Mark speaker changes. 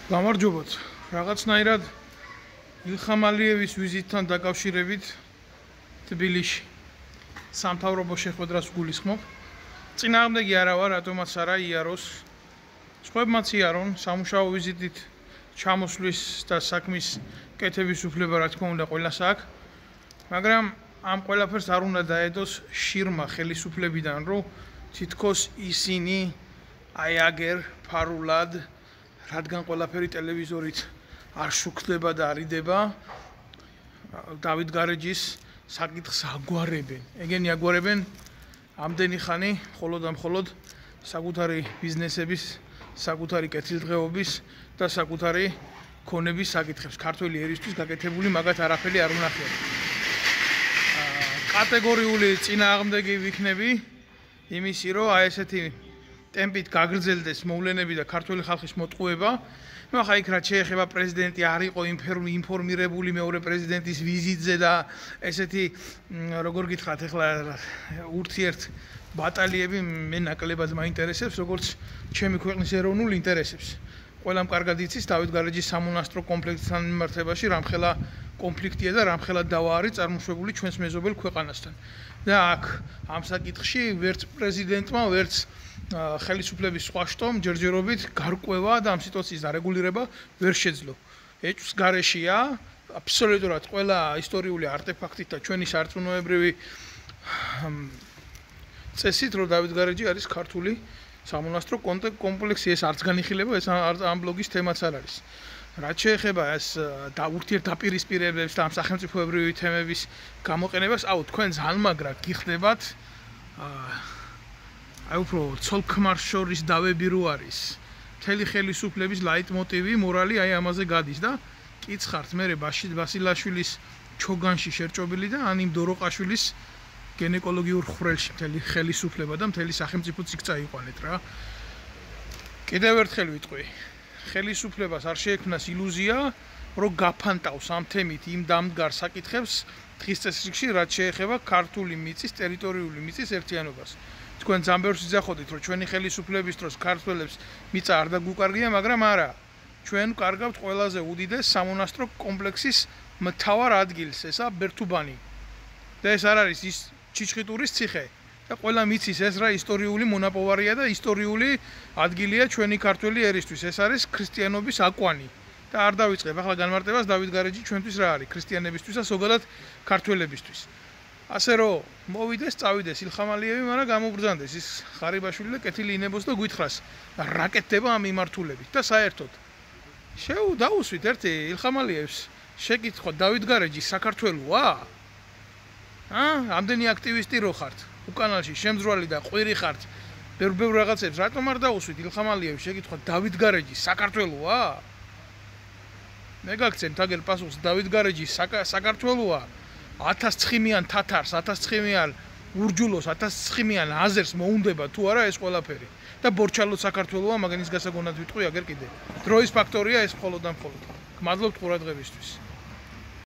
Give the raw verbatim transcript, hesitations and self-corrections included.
Speaker 1: გამარჯობოთ. Რაღაცნაირად ილხამ ალიევის ვიზიტთან დაკავშირებით თბილისში სამთავრობო შეხვედრას გულისხმობ. წინააღმდეგი არა ვარ, რატომაც არა იაროს. სხვებმაც იარონ სამუშაო ვიზიტით ჩამოსვლის და საქმის კეთების უფლება რა თქმა უნდა ყველას აქვს. მაგრამ ამ ყველაფერს არ უნდა დაედოს შირმა ხელისუფლებიდან, რომ თითქოს ისინი აი აგერ ფარულად რადგან ყველაფერი ტელევიზორით არ შუქდება და არ იდება, დავით გარეჯის საკითხს აგვარებენ. ეგენი აგვარებენ ამდენი ხანი მხოლოდ და მხოლოდ საკუთარი ბიზნესების, საკუთარი კეთილდღეობის და საკუთარი ქონების საკითხებს. ქართველი ერისთვის გაკეთებული მაგათ არაფერი არ უნახია. კატეგორიული წინააღმდეგი ვიქნები იმისი, რომ აი ესეთი ტემპით გაგრძელდეს მოვლენები და ქართული ხალხის მოტყუება. ნუ ახლა იქ რაც შეეხება პრეზიდენტი არ იყო ინფორმირებული მეორე პრეზიდენტის ვიზიტზე და ესეთი როგორ გითხრათ ახლა ურთიერთ ბატალიები მე ნაკლებად მაინტერესებს როგორც ჩემი ქვეყნის ეროვნულ ინტერესებს. ყველამ კარგად იცის დავით გარეჯის სამონასტრო კომპლექსთან მიმართებაში რამხელა კონფლიქტია და რამხელა დავა არის წარმოშვებული ჩვენს მეზობელ ქვეყანასთან. და აქ ამ საკითხში ვერც პრეზიდენტმა, ვერც ხელისუფლების სხვა შტომ ჯერჯერობით გარკვევა და ამ სიტუაციის დარეგულირება ვერ შეძლო. ეჭვს გარეშეა აბსოლუტურად ყველა ისტორიული არტეფაქტით და ჩვენი სარწმუნოებრივი წესით, რომ დავით გარეჯი არის ქართული სამონასტრო კომპლექსი, ეს არც განიხილება, ეს ამ ბლოგის თემაც არ არის. რაც შეეხება ეს ურთიერთდაპირისპირებებს და ამ სახელმწიფოებრივი თემების გამოყენებას, აუ თქვენ ძალიან მაგრა გიხდებათ. აი უფრო ცოლ-ქმარს შორის დავები რო არის. მთელი ხელისუფლების ლაიტმოტივი, მორალი აი ამაზე გადის და კიცხართ მე ბაშიდ ბასილაშვილის ჩოგანში შერჭობილი და ან იმ დოროყაშვილის გინეკოლოგიურ ხვრელში მთელი ხელისუფლება და მთელი სახელმწიფოც იქ წაიყვანეთ რა. კიდევ ერთხელ ვიტყვი, ხელისუფლებას არ შეექმნას ილუზია, რომ გაფანტავს ამ თემით იმ დამდგარ საკითხებს დღის წესრიგში, რაც შეეხება ქართული მიწის, ტერიტორიული მიწის ერთიანობას. თქვენ ძალიან ბევრს იძახოდით, რომ ჩვენი ხელისუფლების დროს ქართველებს მიწა არ დაგუკარგია, მაგრამ არა. ჩვენ ვკარგავთ ყველაზე უდიდეს სამონასტრო კომპლექსის მთავარ ადგილს, ესა ბერთუბანი. და ეს არ არის ის ჩიჩხიტურის ციხე. და ყველა მიცის ეს რა ისტორიული მონაპოვარია და ისტორიული ადგილია ჩვენი ქართველი ერისთვის. ეს არის ქრისტიანობის აკვანი. და არ დავიწყებ ახლა განმარტებას დავით გარეჯი ჩვენთვის რა არის ქრისტიანებისთვის და ზოგადად ქართველებისთვის. ასე რომ მოვიდეს, წავიდეს ილხამ ალიევი, მაგრამ გამობრძანდეს ის ხარიბაშვილი და კეთილი ინებოს და გვითხრას რა კეთდება ამ მიმართულებით და საერთოდ შეუ დაუსვით ერთი ილხამ ალიევს შეკითხვა დავით გარეჯი საქართველოა? ა? ამდენი აქტივისტი რო ხართ, უკანალში შემძრვალი და ყვირი ხართ, ბევრ-ბევრ რაღაცებს, რატომ არ დაუსვით ილხამ ალიევს შეკითხვა დავით გარეჯი საქართველოა? მე გაგცემთ აგერ პასუხს დავით გარეჯი საქართველოა? ათასცხიმიან თათარს, ათასცხიმიან ურჯულოს, ათასცხიმიან აზერს მოუნდება თუ არა ეს ყველაფერი. და ბორჩალო საქართველოა, მაგანის გასაგონად ვიტყვი აგერ კიდე. დროის ფაქტორია ეს მხოლოდ და მხოლოდ. გმადლობთ ყურადღებისთვის.